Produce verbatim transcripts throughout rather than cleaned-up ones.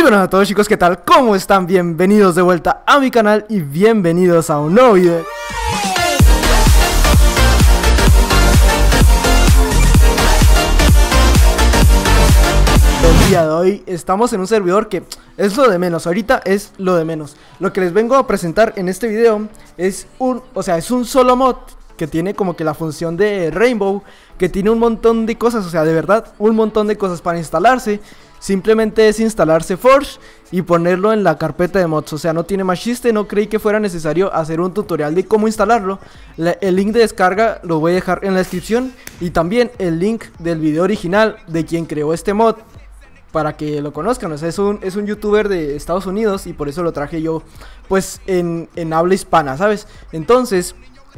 buenas a todos, chicos, ¿qué tal? ¿Cómo están? Bienvenidos de vuelta a mi canal y bienvenidos a un nuevo video. El día de hoy estamos en un servidor que es lo de menos, ahorita es lo de menos. Lo que les vengo a presentar en este video es un, o sea, es un solo mod que tiene como que la función de Rainbow, que tiene un montón de cosas, o sea, de verdad, un montón de cosas para instalarse. Simplemente es instalarse Forge y ponerlo en la carpeta de mods, o sea, no tiene más chiste. No creí que fuera necesario hacer un tutorial de cómo instalarlo. La, el link de descarga lo voy a dejar en la descripción y también el link del video original de quien creó este mod, para que lo conozcan. O sea, es un, es un youtuber de Estados Unidos y por eso lo traje yo, pues, en, en habla hispana, ¿sabes? Entonces,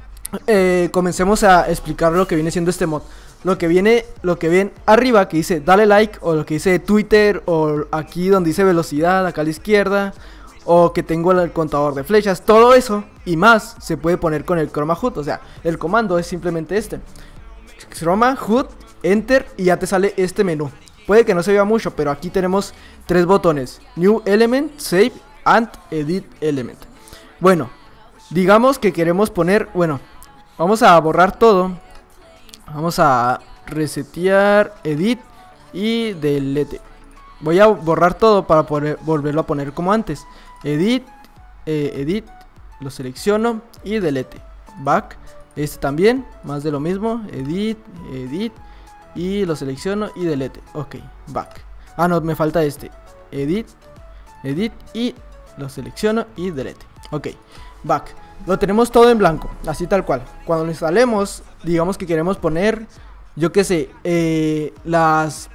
eh, comencemos a explicar lo que viene siendo este mod. Lo que viene, lo que ven arriba que dice dale like, o lo que dice Twitter, o aquí donde dice velocidad, acá a la izquierda, o que tengo el contador de flechas, todo eso y más se puede poner con el Chroma H U D. O sea, el comando es simplemente este: Chroma H U D, Enter, y ya te sale este menú. Puede que no se vea mucho, pero aquí tenemos tres botones: New Element, Save and Edit Element. Bueno, digamos que queremos poner, bueno, vamos a borrar todo. Vamos a resetear, edit y delete. Voy a borrar todo para poder volverlo a poner como antes. Edit, eh, edit, lo selecciono y delete. Back, este también, más de lo mismo. Edit, edit y lo selecciono y delete. Ok, back. Ah, no, me falta este. Edit, edit y lo selecciono y delete. Ok, back. Lo tenemos todo en blanco, así tal cual. Cuando lo instalemos, digamos que queremos poner, yo qué sé, eh, las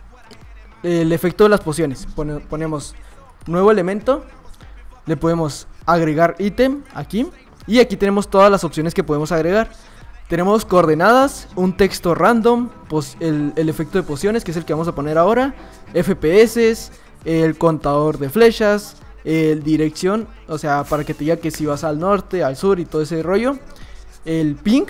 el efecto de las pociones. Pone, ponemos nuevo elemento, le podemos agregar ítem aquí, y aquí tenemos todas las opciones que podemos agregar. Tenemos coordenadas, un texto random, pos, el, el efecto de pociones, que es el que vamos a poner ahora, F P S, el contador de flechas, el dirección, o sea, para que te diga que si vas al norte, al sur y todo ese rollo, el ping,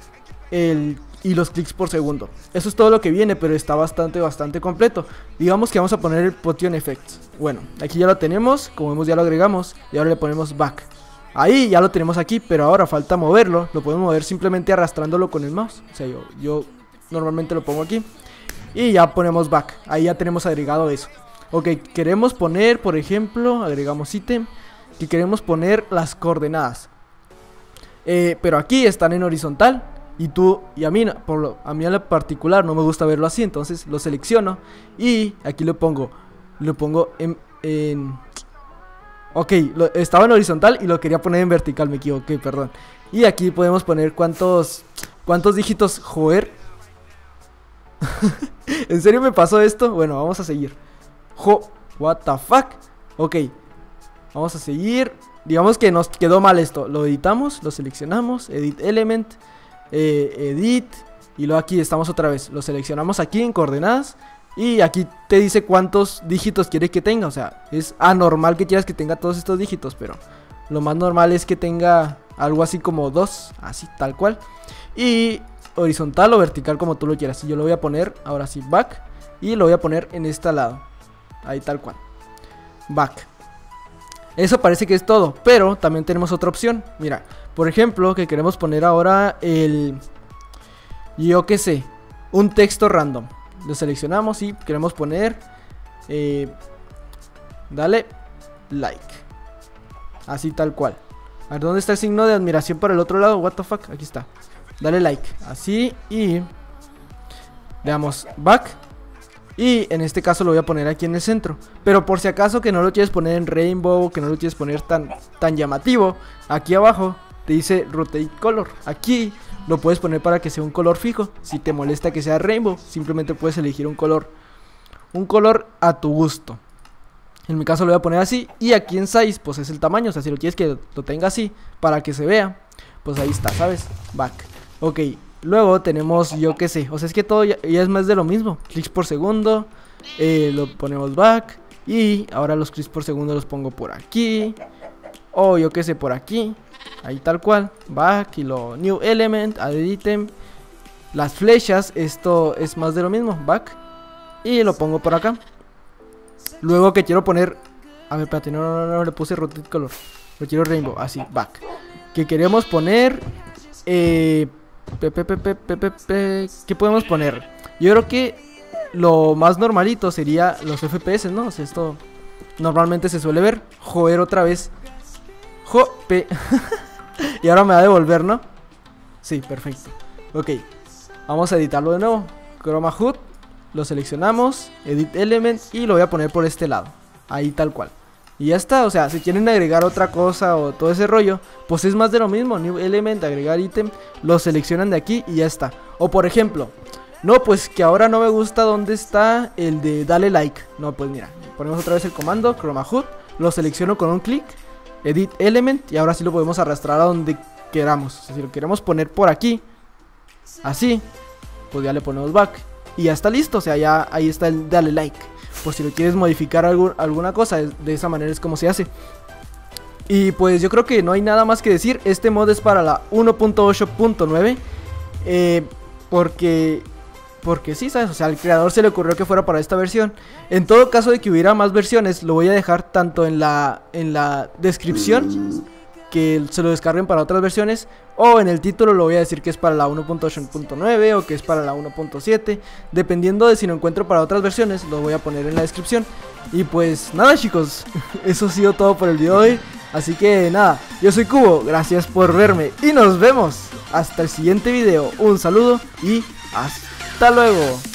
el, y los clics por segundo. Eso es todo lo que viene, pero está bastante, bastante completo. Digamos que vamos a poner el Potion Effects. Bueno, aquí ya lo tenemos, como vemos ya lo agregamos, y ahora le ponemos back. Ahí ya lo tenemos aquí, pero ahora falta moverlo. Lo podemos mover simplemente arrastrándolo con el mouse. O sea, yo, yo normalmente lo pongo aquí y ya ponemos back. Ahí ya tenemos agregado eso. Ok, queremos poner, por ejemplo, agregamos ítem, que queremos poner las coordenadas, eh, pero aquí están en horizontal. Y tú, y a mí, por lo, a mí en lo particular no me gusta verlo así, entonces lo selecciono y aquí lo pongo, lo pongo en, en ok, lo, estaba en horizontal y lo quería poner en vertical, me equivoqué, perdón. Y aquí podemos poner cuántos, cuántos dígitos, joder. ¿En serio me pasó esto? Bueno, vamos a seguir. Jo, what the fuck. Ok, vamos a seguir. Digamos que nos quedó mal esto. Lo editamos, lo seleccionamos, edit element, eh, edit, y luego aquí estamos otra vez. Lo seleccionamos aquí en coordenadas y aquí te dice cuántos dígitos quieres que tenga. O sea, es anormal que quieras que tenga todos estos dígitos, pero lo más normal es que tenga algo así como dos, así tal cual. Y horizontal o vertical, como tú lo quieras. Y yo lo voy a poner ahora sí back, y lo voy a poner en este lado. Ahí tal cual, back. Eso parece que es todo, pero también tenemos otra opción. Mira, por ejemplo, que queremos poner ahora el, yo qué sé, un texto random. Lo seleccionamos y queremos poner eh, dale like. Así tal cual. A ver, ¿dónde está el signo de admiración para el otro lado? What the fuck, aquí está. Dale like, así, y le damos back. Y en este caso lo voy a poner aquí en el centro. Pero por si acaso que no lo quieres poner en Rainbow, que no lo quieres poner tan, tan llamativo, aquí abajo te dice Rotate Color. Aquí lo puedes poner para que sea un color fijo. Si te molesta que sea Rainbow, simplemente puedes elegir un color, un color a tu gusto. En mi caso lo voy a poner así. Y aquí en Size, pues es el tamaño. O sea, si lo quieres que lo tenga así, para que se vea, pues ahí está, ¿sabes? Back. Ok. Luego tenemos, yo qué sé, o sea, es que todo ya, ya es más de lo mismo. Clics por segundo, eh, lo ponemos back. Y ahora los clics por segundo los pongo por aquí, o yo qué sé, por aquí. Ahí tal cual, back. Y lo new element, add item. Las flechas, esto es más de lo mismo, back. Y lo pongo por acá. Luego que quiero poner A ver, espérate, no, no, no, no le puse rotate color. Lo quiero rainbow, así, back. Que queremos poner... Eh... Pe, pe, pe, pe, pe, pe, pe, ¿qué podemos poner? Yo creo que lo más normalito sería los F P S, ¿no? O sea, esto normalmente se suele ver. Joder, otra vez. Jope. Y ahora me va a devolver, ¿no? Sí, perfecto. Ok, vamos a editarlo de nuevo. Chroma H U D, lo seleccionamos, Edit Element y lo voy a poner por este lado. Ahí tal cual. Y ya está, o sea, si quieren agregar otra cosa o todo ese rollo, pues es más de lo mismo. New Element, agregar ítem, lo seleccionan de aquí y ya está. O por ejemplo, no, pues que ahora no me gusta dónde está el de dale like. No, pues mira, ponemos otra vez el comando, Chroma H U D, lo selecciono con un clic, Edit Element y ahora sí lo podemos arrastrar a donde queramos. O sea, si lo queremos poner por aquí, así, pues ya le ponemos back y ya está listo, o sea, ya ahí está el dale like. Por si lo quieres modificar algo, alguna cosa, de esa manera es como se hace. Y pues yo creo que no hay nada más que decir. Este mod es para la uno punto ocho punto nueve. Eh, porque... Porque sí, ¿sabes? O sea, al creador se le ocurrió que fuera para esta versión. En todo caso de que hubiera más versiones, lo voy a dejar tanto en la, en la descripción, que se lo descarguen para otras versiones, o en el título lo voy a decir que es para la uno punto ocho punto nueve o que es para la uno punto siete, dependiendo de si lo encuentro para otras versiones, lo voy a poner en la descripción. Y pues nada, chicos, eso ha sido todo por el video de hoy. Así que nada, yo soy Cubo, gracias por verme y nos vemos hasta el siguiente video. Un saludo y hasta luego.